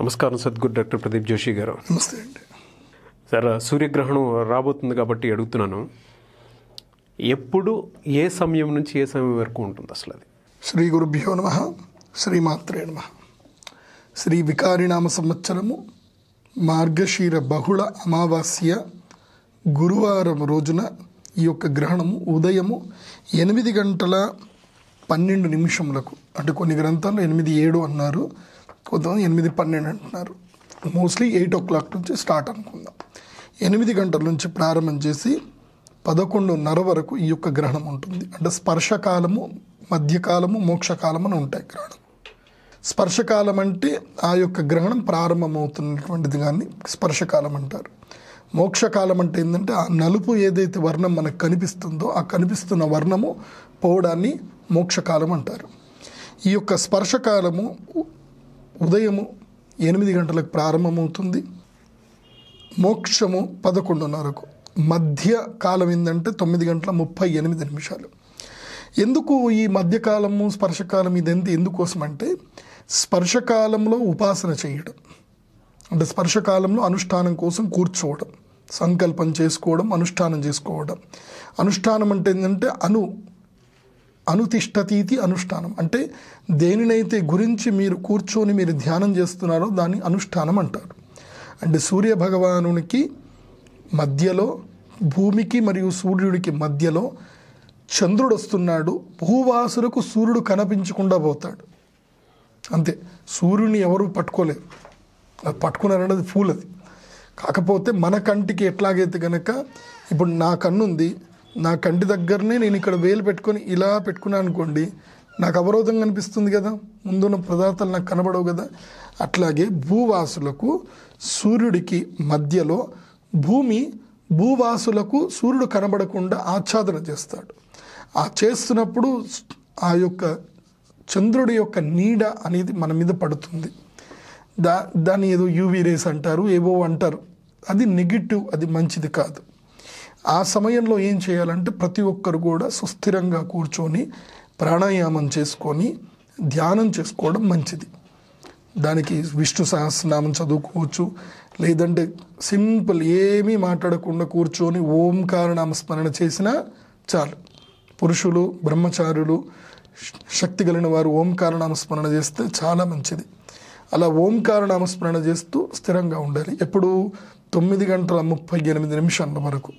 నమస్కారం సద్గురు డాక్టర్ ప్రదీప్ జోషి గారు. నమస్తే అండి సార్. సూర్యగ్రహణం రాబోతుంది కాబట్టి అడుగుతున్నాను, ఎప్పుడు ఏ సమయం నుంచి ఏ సమయం వరకు ఉంటుంది అసలు అది? శ్రీ గురుభ్యో నమః, శ్రీమాత్రే నమః. శ్రీ వికారినామ సంవత్సరము మార్గశీర బహుళ అమావాస్య గురువారం రోజున ఈ యొక్క గ్రహణము ఉదయము 8:12 అంటే కొన్ని గ్రంథాల్లో 8:07 అన్నారు, కొంతమంది 8:12 అంటున్నారు. మోస్ట్లీ 8 o'clock నుంచి స్టార్ట్ అనుకుందాం. 8 గంటల నుంచి ప్రారంభం చేసి 11:30 వరకు ఈ యొక్క గ్రహణం ఉంటుంది. అంటే స్పర్శకాలము, మధ్యకాలము, మోక్షకాలం అని ఉంటాయి గ్రహణం. స్పర్శకాలం అంటే ఆ యొక్క గ్రహణం ప్రారంభమవుతున్నటువంటిది కానీ స్పర్శకాలం అంటారు. మోక్షకాలం అంటే ఏంటంటే ఆ నలుపు ఏదైతే వర్ణం మనకు కనిపిస్తుందో ఆ కనిపిస్తున్న వర్ణము పోవడాన్ని మోక్షకాలం అంటారు. ఈ యొక్క స్పర్శకాలము ఉదయము 8 గంటలకు ప్రారంభమవుతుంది, మోక్షము 11:30కు. మధ్య కాలం ఏంటంటే 9:38. ఎందుకు ఈ మధ్యకాలము స్పర్శకాలం ఇదంతా ఎందుకోసం అంటే స్పర్శకాలంలో ఉపాసన చేయడం, అంటే స్పర్శకాలంలో అనుష్ఠానం కోసం కూర్చోవడం, సంకల్పం చేసుకోవడం, అనుష్ఠానం చేసుకోవడం. అనుష్ఠానం అంటే ఏంటంటే అనుతిష్టతీతి అనుష్ఠానం, అంటే దేనినైతే గురించి మీరు కూర్చొని మీరు ధ్యానం చేస్తున్నారో దాన్ని అనుష్ఠానం అంటారు. అంటే సూర్య భగవానునికి మధ్యలో, భూమికి మరియు సూర్యుడికి మధ్యలో చంద్రుడు వస్తున్నాడు. భూవాసులకు సూర్యుడు కనిపించకుండా పోతాడు, అంతే. సూర్యుని ఎవరు పట్టుకోలేరు, అది పట్టుకున్నారన్నది ఫూల్ అది. కాకపోతే మన కంటికి ఎట్లాగైతే కనుక ఇప్పుడు నా కన్ను ఉంది, నా కంటి దగ్గరనే నేను ఇక్కడ వేలు పెట్టుకొని ఇలా పెట్టుకున్నాను అనుకోండి, నాకు అవరోధం కనిపిస్తుంది కదా, ముందున్న పదార్థాలు నాకు కనబడవు కదా. అట్లాగే భూవాసులకు సూర్యుడికి మధ్యలో భూవాసులకు సూర్యుడు కనబడకుండా ఆచ్ఛాదన చేస్తాడు. ఆ చేస్తున్నప్పుడు ఆ యొక్క చంద్రుడి యొక్క నీడ అనేది మన మీద పడుతుంది. దాన్ని ఏదో యూవీ రేస్ అంటారు, ఏవో అంటారు. అది నెగిటివ్, అది మంచిది కాదు. ఆ సమయంలో ఏం చేయాలంటే ప్రతి ఒక్కరు కూడా సుస్థిరంగా కూర్చొని ప్రాణాయామం చేసుకొని ధ్యానం చేసుకోవడం మంచిది. దానికి విష్ణు సహస్రనామం చదువుకోవచ్చు, లేదంటే సింపుల్ ఏమీ మాట్లాడకుండా కూర్చొని ఓంకార నామస్మరణ చేసినా చాలు. పురుషులు, బ్రహ్మచారులు, శక్తి కలిగిన వారు ఓంకార నామస్మరణ చేస్తే చాలా మంచిది. అలా ఓంకార నామస్మరణ చేస్తూ స్థిరంగా ఉండాలి. ఎప్పుడు 9:38 వరకు.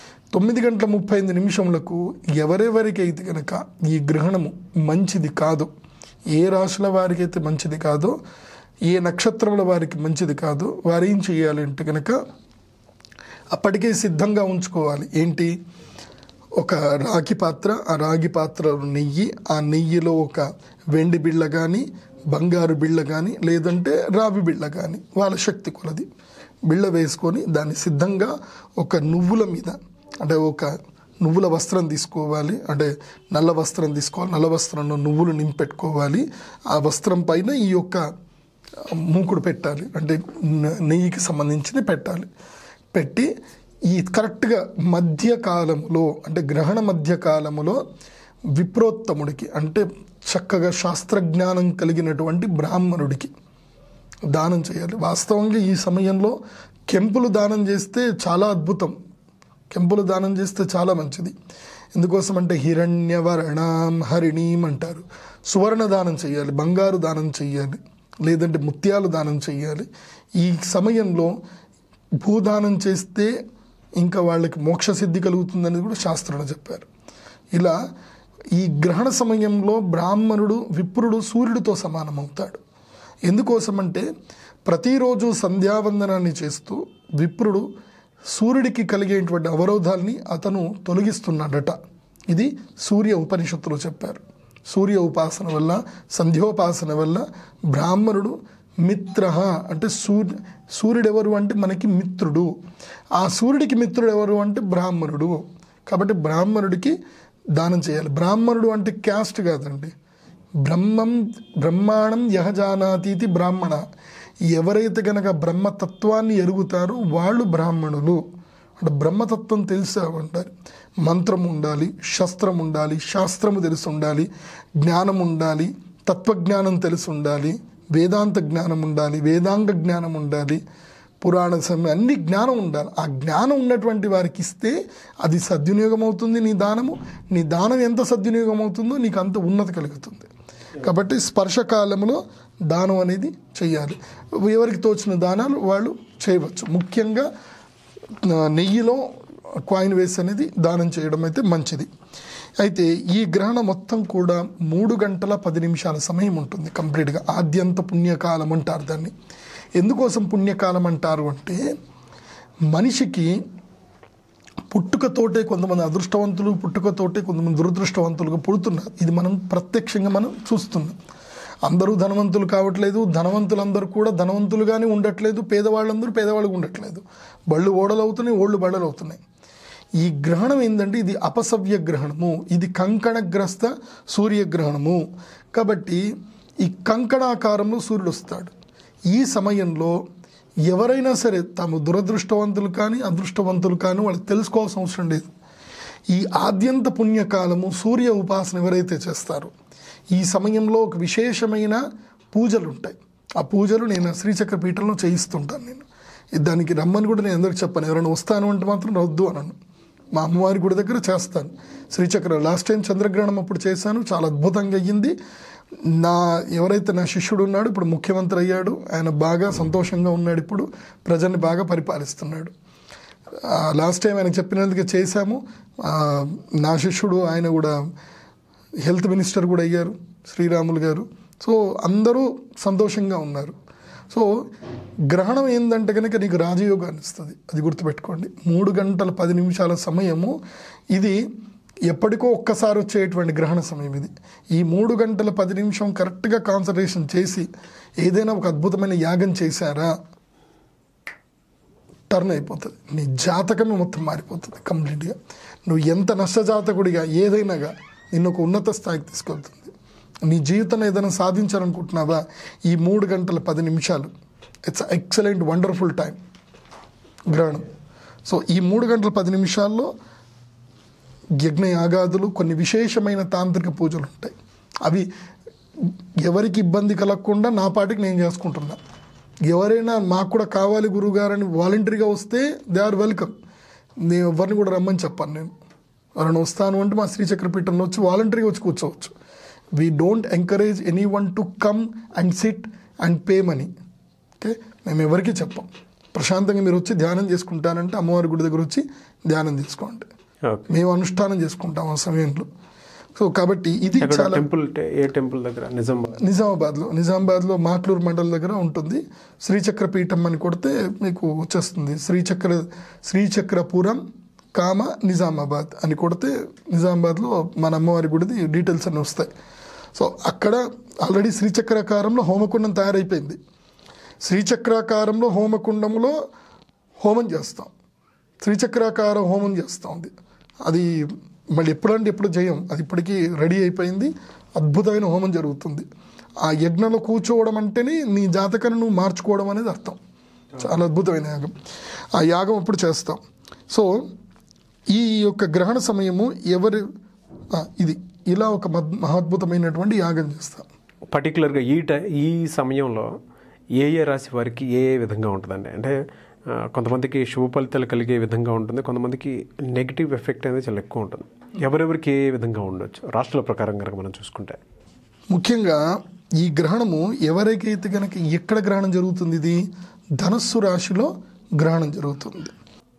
9:35 ఎవరెవరికైతే కనుక ఈ గ్రహణము మంచిది కాదో, ఏ రాశుల వారికి అయితే మంచిది కాదో, ఏ నక్షత్రముల వారికి మంచిది కాదో, వారు ఏం చేయాలి అంటే కనుక అప్పటికే సిద్ధంగా ఉంచుకోవాలి. ఏంటి? ఒక రాగి పాత్ర, ఆ రాగి పాత్రలో నెయ్యి, ఆ నెయ్యిలో ఒక వెండి బిళ్ళ కానీ, బంగారు బిళ్ళ కానీ, లేదంటే రావి బిళ్ళ కానీ, వాళ్ళ శక్తి కొలది బిళ్ళ వేసుకొని దాన్ని సిద్ధంగా ఒక నువ్వుల మీద, అంటే ఒక నువ్వుల వస్త్రం తీసుకోవాలి, అంటే నల్ల వస్త్రం తీసుకోవాలి, నల్ల వస్త్రంలో నువ్వులు నింపెట్టుకోవాలి. ఆ వస్త్రం పైన ఈ యొక్క మూకుడు పెట్టాలి, అంటే నెయ్యికి సంబంధించి పెట్టాలి. పెట్టి ఈ కరెక్ట్గా మధ్యకాలంలో, అంటే గ్రహణ మధ్యకాలములో విప్రోత్తముడికి, అంటే చక్కగా శాస్త్రజ్ఞానం కలిగినటువంటి బ్రాహ్మణుడికి దానం చేయాలి. వాస్తవంగా ఈ సమయంలో కెంపులు దానం చేస్తే చాలా అద్భుతం, కెంపులు దానం చేస్తే చాలా మంచిది. ఎందుకోసం అంటే హిరణ్యవర్ణాం హరిణీం అంటారు. సువర్ణ దానం చేయాలి, బంగారు దానం చేయాలి, లేదంటే ముత్యాలు దానం చేయాలి. ఈ సమయంలో భూదానం చేస్తే ఇంకా వాళ్ళకి మోక్షసిద్ధి కలుగుతుందని కూడా శాస్త్రంలో చెప్పారు. ఇలా ఈ గ్రహణ సమయంలో బ్రాహ్మణుడు, విప్రుడు సూర్యుడితో సమానమవుతాడు. ఎందుకోసమంటే ప్రతిరోజు సంధ్యావందనాన్ని చేస్తూ విప్రుడు సూర్యుడికి కలిగేటువంటి అవరోధాల్ని అతను తొలగిస్తున్నాడట. ఇది సూర్య ఉపనిషత్తులో చెప్పారు. సూర్య ఉపాసన వల్ల, సంధ్యోపాసన వల్ల బ్రాహ్మణుడు మిత్ర, అంటే సూర్యుడు ఎవరు అంటే మనకి మిత్రుడు. ఆ సూర్యుడికి మిత్రుడు ఎవరు అంటే బ్రాహ్మణుడు. కాబట్టి బ్రాహ్మణుడికి దానం చేయాలి. బ్రాహ్మణుడు అంటే క్యాస్ట్ కాదండి, బ్రహ్మాణం యహజానాతీతి బ్రాహ్మణ. ఎవరైతే కనుక బ్రహ్మతత్వాన్ని ఎరుగుతారో వాళ్ళు బ్రాహ్మణులు. అంటే బ్రహ్మతత్వం తెలుసామంటారు. మంత్రం ఉండాలి, శస్త్రం ఉండాలి, శాస్త్రము తెలిసి ఉండాలి, జ్ఞానం ఉండాలి, తత్వజ్ఞానం తెలిసి ఉండాలి, వేదాంత జ్ఞానం ఉండాలి, వేదాంగ జ్ఞానం ఉండాలి, పురాణ సమయం అన్ని జ్ఞానం ఉండాలి. ఆ జ్ఞానం ఉన్నటువంటి వారికి ఇస్తే అది సద్వినియోగం అవుతుంది. నీ దానం ఎంత సద్వినియోగం అవుతుందో నీకు అంత ఉన్నతి కలుగుతుంది. కాబట్టి స్పర్శకాలంలో దానం అనేది చేయాలి. ఎవరికి తోచిన దానాలు వాళ్ళు చేయవచ్చు. ముఖ్యంగా నెయ్యిలో కాయిన్ వేసి అనేది దానం చేయడం అయితే మంచిది. అయితే ఈ గ్రహణం మొత్తం కూడా 3 గంటల 10 నిమిషాల సమయం ఉంటుంది కంప్లీట్గా. ఆద్యంత పుణ్యకాలం అంటారు దాన్ని. ఎందుకోసం పుణ్యకాలం అంటారు అంటే, మనిషికి పుట్టుకతోటే కొంతమంది అదృష్టవంతులు, పుట్టుకతోటే కొంతమంది దురదృష్టవంతులుగా పుడుతున్నారు. ఇది మనం ప్రత్యక్షంగా మనం చూస్తున్నాం. అందరూ ధనవంతులు కావట్లేదు, ధనవంతులందరూ కూడా ధనవంతులుగానే ఉండట్లేదు, పేదవాళ్ళందరూ పేదవాళ్ళుగా ఉండట్లేదు. బళ్ళు ఓడలు అవుతున్నాయి, ఓళ్ళు బళ్ళలు అవుతున్నాయి. ఈ గ్రహణం ఏంటంటే ఇది అపసవ్య గ్రహణము, ఇది కంకణగ్రస్త సూర్యగ్రహణము. కాబట్టి ఈ కంకణాకారంలో సూర్యుడు వస్తాడు. ఈ సమయంలో ఎవరైనా సరే తాము దురదృష్టవంతులు కానీ అదృష్టవంతులు కానీ వాళ్ళకి తెలుసుకోవాల్సిన అవసరం లేదు. ఈ ఆద్యంత పుణ్యకాలము సూర్య ఉపాసన ఎవరైతే చేస్తారో ఈ సమయంలో ఒక విశేషమైన పూజలు ఉంటాయి. ఆ పూజలు నేను శ్రీచక్ర పీఠంలో చేయిస్తుంటాను. నేను దానికి రమ్మని కూడా నేను అందరికి చెప్పాను. ఎవరైనా వస్తాను అంటే మాత్రం వద్దు అనను. మా అమ్మవారి గుడి దగ్గర చేస్తాను శ్రీచక్ర. లాస్ట్ టైం చంద్రగ్రహణం అప్పుడు చేశాను, చాలా అద్భుతంగా అయ్యింది. ఎవరైతే నా శిష్యుడు ఉన్నాడు, ఇప్పుడు ముఖ్యమంత్రి అయ్యాడు, ఆయన బాగా సంతోషంగా ఉన్నాడు, ఇప్పుడు ప్రజల్ని బాగా పరిపాలిస్తున్నాడు. లాస్ట్ టైం ఆయన చెప్పినందుకే చేశాము. నా శిష్యుడు ఆయన కూడా హెల్త్ మినిస్టర్ కూడా అయ్యారు, శ్రీరాములు గారు. సో అందరూ సంతోషంగా ఉన్నారు. సో గ్రహణం ఏంటంటే కనుక నీకు రాజయోగాన్ని ఇస్తుంది, అది గుర్తుపెట్టుకోండి. 3 గంటల 10 నిమిషాల సమయము, ఇది ఎప్పటికో ఒక్కసారి వచ్చేటువంటి గ్రహణ సమయం ఇది. ఈ 3 గంటల 10 నిమిషం కరెక్ట్గా కాన్సన్ట్రేషన్ చేసి ఏదైనా ఒక అద్భుతమైన యాగం చేశారా, టర్న్ అయిపోతుంది. నీ జాతకమే మొత్తం మారిపోతుంది కంప్లీట్గా. నువ్వు ఎంత నష్టజాతకుడిగా ఏదైనాగా నిన్ను ఒక ఉన్నత స్థాయికి తీసుకెళ్తుంది. నీ జీవితంలో ఏదైనా సాధించాలనుకుంటున్నావా, ఈ 3 గంటల 10 నిమిషాలు ఇట్స్ ఎక్సలెంట్ వండర్ఫుల్ టైం గ్రహణం. సో ఈ 3 గంటల 10 నిమిషాల్లో యజ్ఞయాగాదులు, కొన్ని విశేషమైన తాంత్రిక పూజలు ఉంటాయి. అవి ఎవరికి ఇబ్బంది కలగకుండా నా పాటికి నేను చేసుకుంటున్నా. ఎవరైనా మాకు కూడా కావాలి గురువుగారని వాలంటరీగా వస్తే దే ఆర్ వెల్కమ్. నేను ఎవరిని కూడా రమ్మని చెప్పాను. నేను ఎవరైనా వస్తాను అంటే మా శ్రీచక్రపీఠంలో వచ్చి వాలంటరీగా వచ్చి కూర్చోవచ్చు. We don't encourage any one to come and sit and pay money. Okay, మేము ఎవరికి చెప్పాం. ప్రశాంతంగా మీరు వచ్చి ధ్యానం చేసుకుంటానంటే అమ్మవారి గుడి దగ్గర వచ్చి ధ్యానం చేసుకోండి. మేము అనుష్ఠానం చేసుకుంటాం ఆ సమయంలో. సో కాబట్టి ఇది చాలా ఏ టెంపుల్ దగ్గర? నిజామాబాద్లో మాట్లూరు మండల్ దగ్గర ఉంటుంది. శ్రీచక్ర పీఠం అని కొడితే మీకు వచ్చేస్తుంది. శ్రీచక్ర పురం కామ నిజామాబాద్ అని కొడితే నిజామాబాద్లో మన అమ్మవారి గుడిది డీటెయిల్స్ అన్నీ వస్తాయి. సో అక్కడ ఆల్రెడీ శ్రీచక్రాకారంలో హోమకుండం తయారైపోయింది. శ్రీచక్రాకారంలో హోమకుండంలో హోమం చేస్తాం, శ్రీచక్రాకార హోమం చేస్తాం. అది మళ్ళీ ఎప్పుడంటే ఎప్పుడు చేయం, అది ఇప్పటికీ రెడీ అయిపోయింది. అద్భుతమైన హోమం జరుగుతుంది. ఆ యజ్ఞంలో కూర్చోవడం అంటేనే నీ జాతకాన్ని నువ్వు మార్చుకోవడం అనేది అర్థం. చాలా అద్భుతమైన యాగం. ఆ యాగం అప్పుడు చేస్తాం. సో ఈ యొక్క గ్రహణ సమయము ఇది ఇలా ఒక మహాద్భుతమైనటువంటి యాగం చేస్తాం. పర్టికులర్గా ఈ సమయంలో ఏ రాశి వారికి ఏ విధంగా ఉంటుందండి? అంటే కొంతమందికి శుభ ఫలితాలు కలిగే విధంగా ఉంటుంది, కొంతమందికి నెగిటివ్ ఎఫెక్ట్ అనేది చాలా ఎక్కువ ఉంటుంది. ఎవరెవరికి ఏ విధంగా ఉండొచ్చు రాష్ట్రాల ప్రకారం కనుక మనం చూసుకుంటే? ముఖ్యంగా ఈ గ్రహణము ఎవరికైతే కనుక ఎక్కడ గ్రహణం జరుగుతుంది, ఇది ధనస్సు రాశిలో గ్రహణం జరుగుతుంది.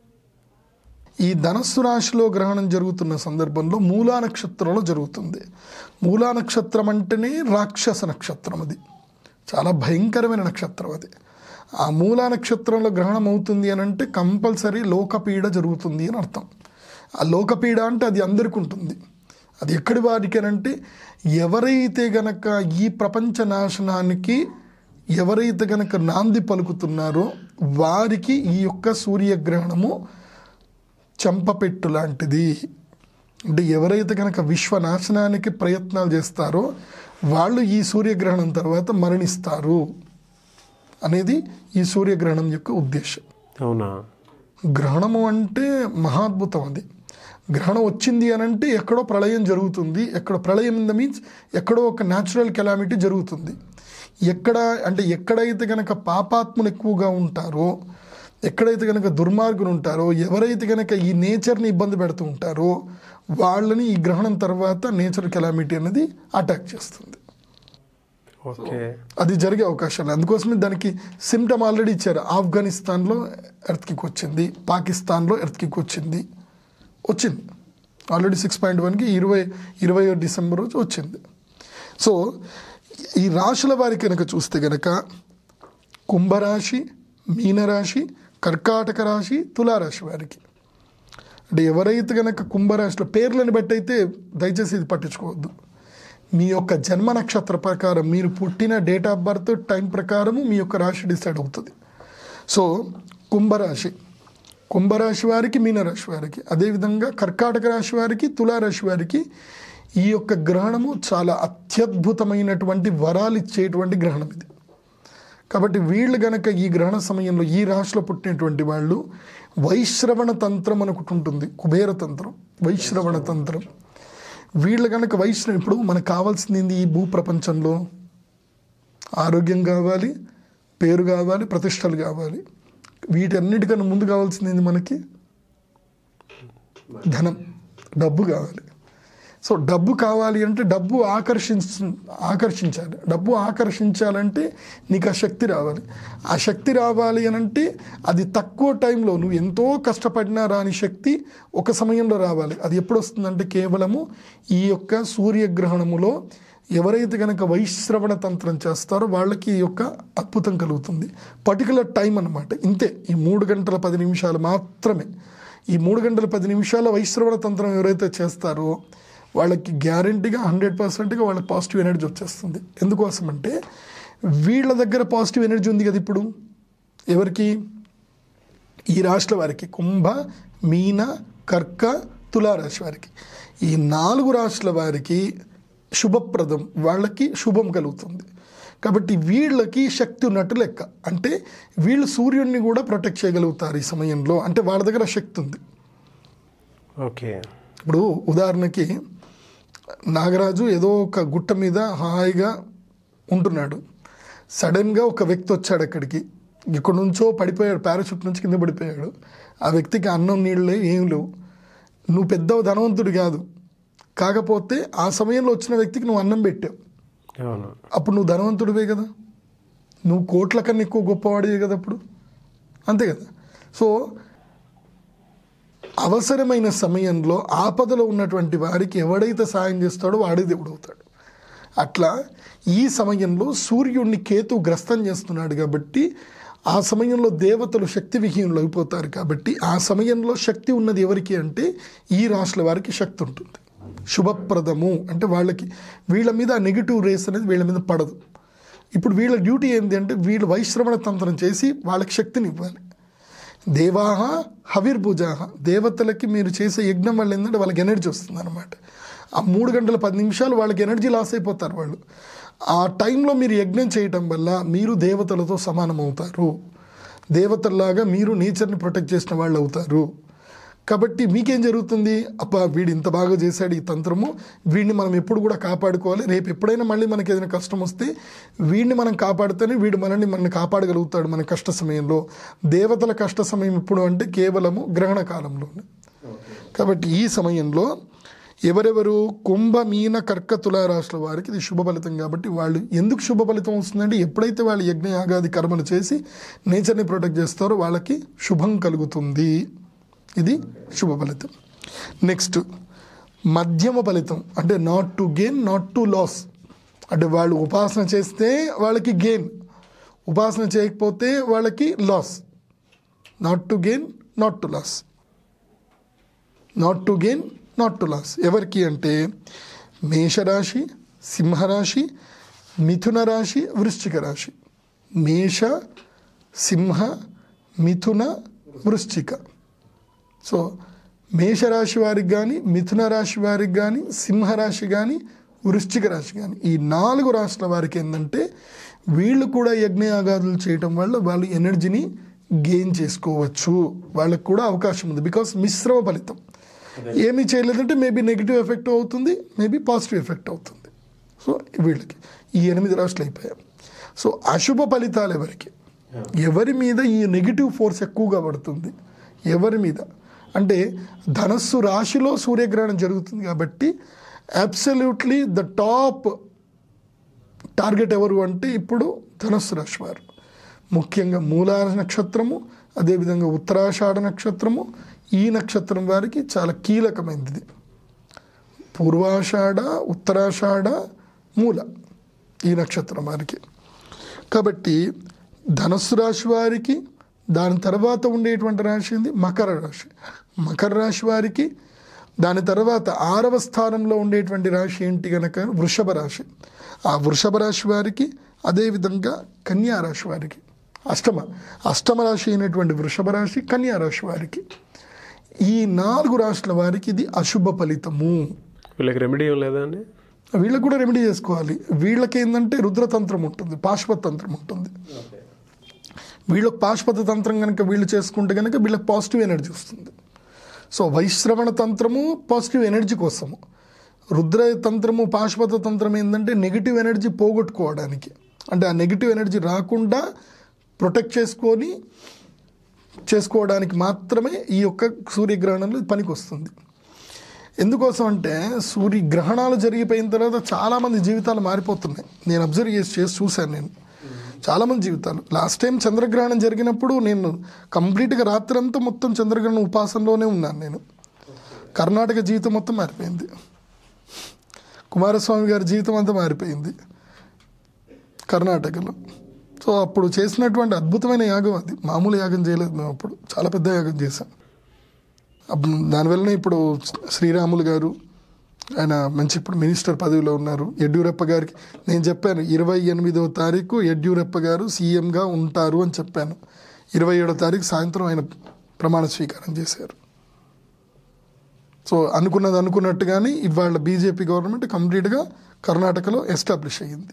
ఈ ధనస్సు రాశిలో గ్రహణం జరుగుతున్న సందర్భంలో మూలా నక్షత్రంలో జరుగుతుంది. మూలా నక్షత్రం అంటేనే రాక్షస నక్షత్రం, అది చాలా భయంకరమైన నక్షత్రం. అది ఆ మూలా నక్షత్రంలో గ్రహణం అవుతుంది అని అంటే కంపల్సరీ లోకపీడ జరుగుతుంది అని అర్థం. ఆ లోకపీడ అంటే అది అందరికీ ఉంటుంది. అది ఎక్కడి వారికేనంటే ఎవరైతే గనక ఈ ప్రపంచ నాశనానికి ఎవరైతే గనక నాంది పలుకుతున్నారో వారికి ఈ యొక్క సూర్యగ్రహణము చంపపెట్టు లాంటిది. అంటే ఎవరైతే కనుక విశ్వనాశనానికి ప్రయత్నాలు చేస్తారో వాళ్ళు ఈ సూర్యగ్రహణం తర్వాత మరణిస్తారు అనేది ఈ సూర్యగ్రహణం యొక్క ఉద్దేశం. అవునా? గ్రహణము అంటే మహాద్భుతం. అది గ్రహణం వచ్చింది అని అంటే ఎక్కడో ప్రళయం జరుగుతుంది. ఎక్కడో ప్రళయం ఇన్ ద మీన్స్ ఎక్కడో ఒక న్యాచురల్ కెలామిటీ జరుగుతుంది. ఎక్కడైతే కనుక పాపాత్ములు ఎక్కువగా ఉంటారో, ఎక్కడైతే కనుక దుర్మార్గులు ఉంటారో, ఎవరైతే కనుక ఈ నేచర్ని ఇబ్బంది పెడుతూ ఉంటారో వాళ్ళని ఈ గ్రహణం తర్వాత నేచర్ కెలామిటీ అనేది అటాక్ చేస్తుంది. అది జరిగే అవకాశాలు. అందుకోసమే దానికి సిమ్టమ్ ఆల్రెడీ ఇచ్చారు. ఆఫ్ఘనిస్తాన్లో ఎర్త్క్వేక్ వచ్చింది, పాకిస్తాన్లో ఎర్త్క్వేక్ వచ్చింది ఆల్రెడీ 6.1కి 20 డిసెంబర్ రోజు వచ్చింది. సో ఈ రాశుల వారికి కనుక చూస్తే కనుక కుంభరాశి, మీనరాశి, కర్కాటక రాశి, తులారాశి వారికి అంటే ఎవరైతే కనుక కుంభరాశిలో పేర్లను బట్టి అయితే దయచేసి ఇది పట్టించుకోవద్దు. మీ యొక్క జన్మ నక్షత్ర ప్రకారం మీరు పుట్టిన డేట్ ఆఫ్ బర్త్ టైం ప్రకారము మీ యొక్క రాశి డిసైడ్ అవుతుంది. సో కుంభరాశి వారికి, మీనరాశి వారికి, అదేవిధంగా కర్కాటక రాశి వారికి, తులారాశి వారికి ఈ యొక్క గ్రహణము చాలా అత్యద్భుతమైనటువంటి వరాలు ఇచ్చేటువంటి గ్రహణం ఇది. కాబట్టి వీళ్ళు గనక ఈ గ్రహణ సమయంలో ఈ రాశిలో పుట్టినటువంటి వాళ్ళు వైశ్రవణ తంత్రం అని ఒకటి ఉంటుంది, కుబేర తంత్రం, వైశ్రవణ తంత్రం. వీళ్ళు కనుక ఇప్పుడు మనకు కావాల్సింది ఈ భూ ప్రపంచంలో ఆరోగ్యం కావాలి, పేరు కావాలి, ప్రతిష్టలు కావాలి. వీటన్నిటికన్నా ముందు కావాల్సింది మనకి ధనం, డబ్బు కావాలి. సో డబ్బు కావాలి అంటే డబ్బు ఆకర్షించాలి. డబ్బు ఆకర్షించాలంటే నీకు ఆ శక్తి రావాలి. ఆ శక్తి రావాలి అని అంటే అది తక్కువ టైంలో నువ్వు ఎంతో కష్టపడినా రాని శక్తి ఒక సమయంలో రావాలి. అది ఎప్పుడు వస్తుందంటే కేవలము ఈ యొక్క సూర్యగ్రహణములో ఎవరైతే కనుక వైశ్రవణ తంత్రం చేస్తారో వాళ్ళకి ఈ యొక్క అద్భుతం కలుగుతుంది. పర్టికులర్ టైం అన్నమాట. ఇంతే, ఈ 3 గంటల 10 నిమిషాలు మాత్రమే. ఈ 3 గంటల 10 నిమిషాల వైశ్రవణ తంత్రం ఎవరైతే చేస్తారో వాళ్ళకి గ్యారంటీగా 100%గా వాళ్ళకి పాజిటివ్ ఎనర్జీ వచ్చేస్తుంది. ఎందుకోసం అంటే వీళ్ళ దగ్గర పాజిటివ్ ఎనర్జీ ఉంది కదా. ఇప్పుడు ఎవరికి? ఈ రాశుల వారికి, కుంభ, మీన, కర్క, తులారాశి వారికి, ఈ 4 రాశుల వారికి శుభప్రదం, వాళ్ళకి శుభం కలుగుతుంది. కాబట్టి వీళ్ళకి శక్తి ఉన్నట్టు లెక్క. అంటే వీళ్ళు సూర్యుడిని కూడా ప్రొటెక్ట్ చేయగలుగుతారు ఈ సమయంలో. అంటే వాళ్ళ దగ్గర శక్తి ఉంది. ఓకే, ఇప్పుడు ఉదాహరణకి నాగరాజు ఏదో ఒక గుట్ట మీద హాయిగా ఉంటున్నాడు. సడన్గా ఒక వ్యక్తి వచ్చాడు అక్కడికి. ఇక్కడ నుంచో పడిపోయాడు, పారాషూట్ నుంచి కింద పడిపోయాడు. ఆ వ్యక్తికి అన్నం నీళ్ళు ఏం లేవు. నువ్వు పెద్ద ధనవంతుడు కాదు, కాకపోతే ఆ సమయంలో వచ్చిన వ్యక్తికి నువ్వు అన్నం పెట్టావు. అప్పుడు నువ్వు ధనవంతుడివే కదా, నువ్వు కోట్ల కన్నా ఎక్కువ గొప్పవాడివే కదా అప్పుడు, అంతే కదా. సో అవసరమైన సమయంలో ఆపదలో ఉన్నటువంటి వారికి ఎవడైతే సాయం చేస్తాడో వాడే దేవుడు అవుతాడు. అట్లా ఈ సమయంలో సూర్యుడిని కేతు గ్రస్తం చేస్తున్నాడు కాబట్టి ఆ సమయంలో దేవతలు శక్తి విహీనులు అయిపోతారు. కాబట్టి ఆ సమయంలో శక్తి ఉన్నది ఎవరికి అంటే ఈ రాశుల వారికి శక్తి ఉంటుంది. శుభప్రదము అంటే వాళ్ళకి, వీళ్ళ మీద నెగిటివ్ రేస్ అనేది వీళ్ళ మీద పడదు. ఇప్పుడు వీళ్ళ డ్యూటీ ఏంటి అంటే వీళ్ళు వైశ్రవణ తంత్రం చేసి వాళ్ళకి శక్తిని ఇవ్వాలి. దేవాహ హవిర్భుజాహ, దేవతలకి మీరు చేసే యజ్ఞం వల్ల ఏంటంటే వాళ్ళకి ఎనర్జీ వస్తుంది అనమాట. ఆ 3 గంటల 10 నిమిషాలు వాళ్ళకి ఎనర్జీ లాస్ అయిపోతారు వాళ్ళు. ఆ టైంలో మీరు యజ్ఞం చేయటం వల్ల మీరు దేవతలతో సమానం అవుతారు. దేవతల్లాగా మీరు నేచర్ని ప్రొటెక్ట్ చేసిన వాళ్ళు అవుతారు. కాబట్టి మీకేం జరుగుతుంది, అబ్బా వీడు ఇంత బాగా చేశాడు ఈ తంత్రము, వీడిని మనం ఎప్పుడు కూడా కాపాడుకోవాలి. రేపు ఎప్పుడైనా మళ్ళీ మనకి ఏదైనా కష్టం వస్తే వీడిని మనం కాపాడితేనే వీడు మనల్ని కాపాడగలుగుతాడు మన కష్ట సమయంలో. దేవతల కష్ట సమయం ఎప్పుడు అంటే కేవలము గ్రహణ కాలంలోనే. కాబట్టి ఈ సమయంలో ఎవరెవరు కుంభ, మీన, కర్క, తులా రాశుల వారికి ఇది శుభ ఫలితం. కాబట్టి వాళ్ళు ఎందుకు శుభ ఫలితం వస్తుందంటే ఎప్పుడైతే వాళ్ళు యజ్ఞయాగాది కర్మలు చేసి నేచర్ని ప్రొటెక్ట్ చేస్తారో వాళ్ళకి శుభం కలుగుతుంది. ఇది శుభ ఫలితం. నెక్స్ట్ మధ్యమ ఫలితం అంటే not to gain, not to loss. అంటే వాళ్ళు ఉపాసన చేస్తే వాళ్ళకి గెయిన్, ఉపాసన చేయకపోతే వాళ్ళకి loss. Not to gain, not to loss. Not to gain, not to loss ఎవరికి అంటే మేషరాశి, సింహరాశి, మిథున రాశి, వృశ్చిక రాశి. మేష, సింహ, మిథున, వృశ్చిక. సో మేషరాశి వారికి కానీ, మిథున రాశి వారికి కానీ, సింహరాశి కానీ, వృశ్చిక రాశి కానీ, ఈ 4 రాశుల వారికి ఏంటంటే వీళ్ళు కూడా యజ్ఞయాగాదులు చేయటం వల్ల వాళ్ళు ఎనర్జీని గెయిన్ చేసుకోవచ్చు. వాళ్ళకు కూడా అవకాశం ఉంది. బికాస్ మిశ్రమ ఫలితం. ఏమీ చేయలేదంటే మేబీ నెగిటివ్ ఎఫెక్ట్ అవుతుంది, మేబీ పాజిటివ్ ఎఫెక్ట్ అవుతుంది. సో వీళ్ళకి ఈ 8 రాశులు అయిపోయాయి. సో అశుభ ఫలితాలు ఎవరి మీద ఈ నెగిటివ్ ఫోర్స్ ఎక్కువగా పడుతుంది, ఎవరి మీద అంటే ధనస్సు రాశిలో సూర్యగ్రహణం జరుగుతుంది కాబట్టి అబ్సల్యూట్లీ ద టాప్ టార్గెట్ ఎవరు అంటే ఇప్పుడు ధనస్సు రాశి వారు, ముఖ్యంగా మూలా నక్షత్రము, అదేవిధంగా ఉత్తరాషాఢ నక్షత్రము, ఈ నక్షత్రం వారికి చాలా కీలకమైనది. పూర్వాషాఢ, ఉత్తరాషాఢ, మూల ఈ నక్షత్రం వారికి. కాబట్టి ధనస్సు రాశి వారికి, దాని తర్వాత ఉండేటువంటి రాశి ఏంది మకర రాశి. మకర రాశి వారికి దాని తర్వాత 6వ స్థానంలో ఉండేటువంటి రాశి ఏంటి కనుక వృషభ రాశి. ఆ వృషభ రాశి వారికి, అదేవిధంగా కన్యా రాశి వారికి, అష్టమ రాశి అయినటువంటి వృషభ రాశి, కన్యా రాశి వారికి, ఈ 4 రాశుల వారికి ఇది అశుభ ఫలితము. వీళ్ళకి రెమెడీ లేదా అండి? వీళ్ళకి కూడా రెమెడీ చేసుకోవాలి. వీళ్ళకి ఏంటంటే రుద్రతంత్రం ఉంటుంది, పాశుపతంత్రం ఉంటుంది. వీళ్ళకి పాశుపత తంత్రం కనుక వీళ్ళు చేసుకుంటే కనుక వీళ్ళకి పాజిటివ్ ఎనర్జీ వస్తుంది. సో వైశ్రవణ తంత్రము పాజిటివ్ ఎనర్జీ కోసము, రుద్ర తంత్రము పాశుపత తంత్రం ఏంటంటే నెగిటివ్ ఎనర్జీ పోగొట్టుకోవడానికి, అంటే ఆ నెగిటివ్ ఎనర్జీ రాకుండా ప్రొటెక్ట్ చేసుకోవడానికి మాత్రమే ఈ యొక్క సూర్యగ్రహణంలో పనికి వస్తుంది. ఎందుకోసం అంటే సూర్యగ్రహణాలు జరిగిపోయిన తర్వాత చాలామంది జీవితాలు మారిపోతున్నాయి. నేను అబ్జర్వ్ చేసి చూశాను. నేను చాలామంది జీవితాలు, లాస్ట్ టైం చంద్రగ్రహణం జరిగినప్పుడు నేను కంప్లీట్గా రాత్రంతా మొత్తం చంద్రగ్రహణం ఉపాసనలోనే ఉన్నాను. నేను కర్ణాటక జీవితం మొత్తం మారిపోయింది, కుమారస్వామి గారి జీవితం అంతా మారిపోయింది కర్ణాటకలో. సో అప్పుడు చేసినటువంటి అద్భుతమైన యాగం అది, మామూలు యాగం చేయలేదు మేము, అప్పుడు చాలా పెద్ద యాగం చేశాం. దానివల్లనే ఇప్పుడు శ్రీరాములు గారు ఆయన మంచి ఇప్పుడు మినిస్టర్ పదవిలో ఉన్నారు. యడ్యూరప్ప గారికి నేను చెప్పాను 28వ తారీఖు యడ్యూరప్ప గారు సీఎంగా ఉంటారు అని చెప్పాను. 27వ తారీఖు సాయంత్రం ఆయన ప్రమాణ స్వీకారం చేశారు. సో అనుకున్నట్టుగానే ఇవాళ బీజేపీ గవర్నమెంట్ కంప్లీట్గా కర్ణాటకలో ఎస్టాబ్లిష్ అయ్యింది.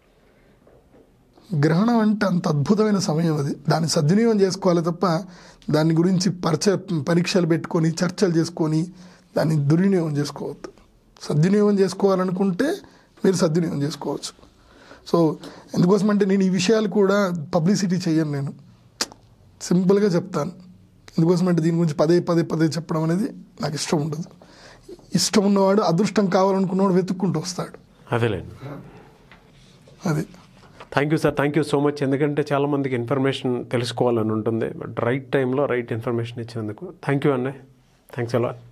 గ్రహణం అంటే అంత అద్భుతమైన సమయం అది, దాన్ని సద్వినియోగం చేసుకోవాలి తప్ప దాని గురించి పరీక్షలు పెట్టుకొని చర్చలు చేసుకొని దాన్ని దుర్వినియోగం చేసుకోవద్దు. సద్వినియోగం చేసుకోవాలనుకుంటే మీరు సద్వినియోగం చేసుకోవచ్చు. సో ఎందుకోసమంటే నేను ఈ విషయాలు కూడా పబ్లిసిటీ చేయను, నేను సింపుల్గా చెప్తాను. ఎందుకోసమంటే దీని గురించి పదే చెప్పడం అనేది నాకు ఇష్టం ఉండదు. ఇష్టం ఉన్నవాడు, అదృష్టం కావాలనుకున్నవాడు వెతుక్కుంటూ వస్తాడు. అదేలేండి, అది. Thank you sir, thank you so much. ఎందుకంటే చాలామందికి ఇన్ఫర్మేషన్ తెలుసుకోవాలని ఉంటుంది, బట్ రైట్ టైంలో రైట్ ఇన్ఫర్మేషన్ ఇచ్చినందుకు థ్యాంక్ యూ అండి. Thanks allot.